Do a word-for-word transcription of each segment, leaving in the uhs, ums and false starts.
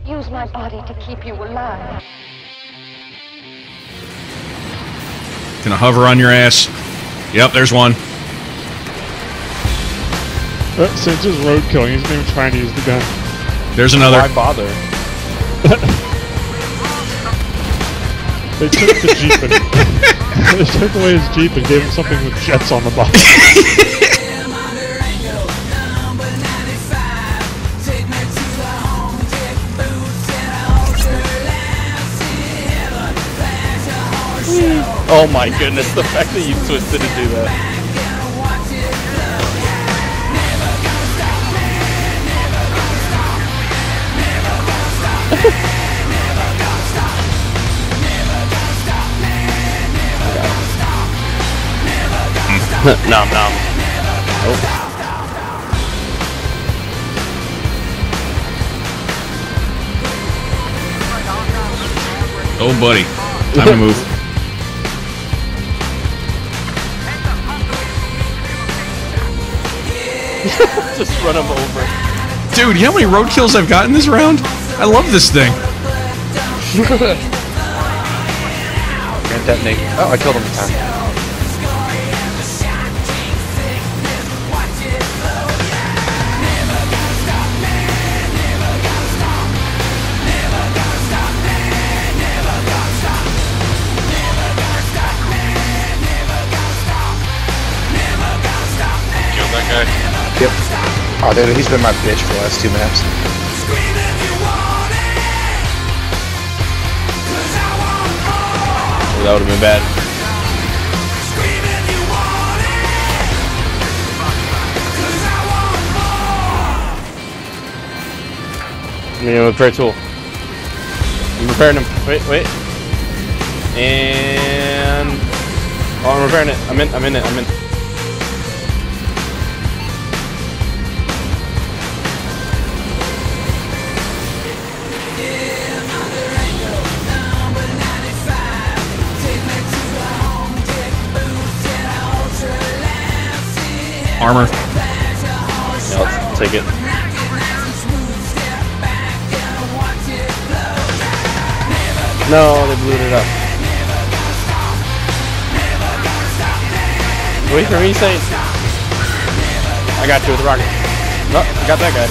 Use my body to keep you alive. Gonna hover on your ass. Yep, there's one. Uh, since his road killing, he's not even trying to use the gun. There's another. Why bother? They took the Jeep and they took away his Jeep and gave him something with jets on the bottom. Oh my goodness, the fact that you twisted to do that. Nom nom. Oh. Oh, buddy. Time to move. Just run him over. Dude, you know how many roadkills I've gotten this round? I love this thing. Can't detonate. Oh, I killed him in time. Killed that guy. Yep. Oh, dude, he's been my bitch for the last two maps. Oh, that would have been bad. I mean, a repair tool. I'm repairing him. Wait, wait. And oh, I'm repairing it. I'm in. I'm in it. I'm in. Armor. Yeah, let's take it. No, they blew it up. Wait for me, Saint. I got you with the rocket. No, I got that guy.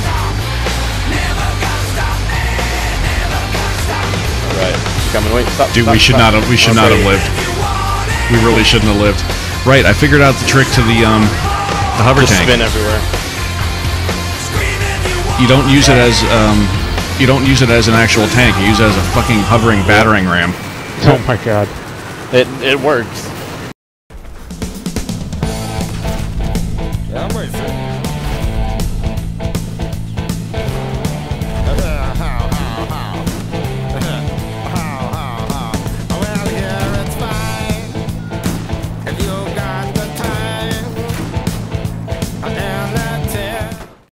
Alright, coming. Wait, stop. Dude, stop, we should stop. not have. We should Okay. not have lived. We really shouldn't have lived. Right, I figured out the trick to the um, the hover Just tank. spin everywhere. You don't use it as um, you don't use it as an actual tank. You use it as a fucking hovering battering ram. Oh my god. It it works.